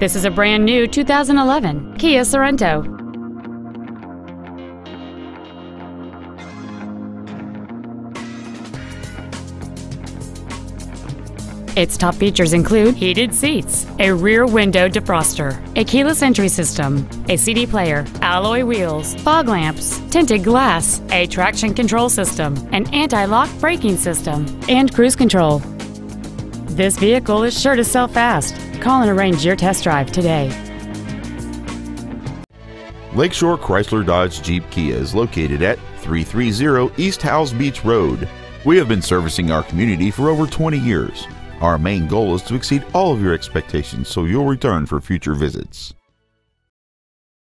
This is a brand new 2011 Kia Sorento. Its top features include heated seats, a rear window defroster, a keyless entry system, a CD player, alloy wheels, fog lamps, tinted glass, a traction control system, an anti-lock braking system, and cruise control. This vehicle is sure to sell fast. Call and arrange your test drive today. Lakeshore Chrysler Dodge Jeep Kia is located at 330 East Howes Beach Road. We have been servicing our community for over 20 years. Our main goal is to exceed all of your expectations so you'll return for future visits.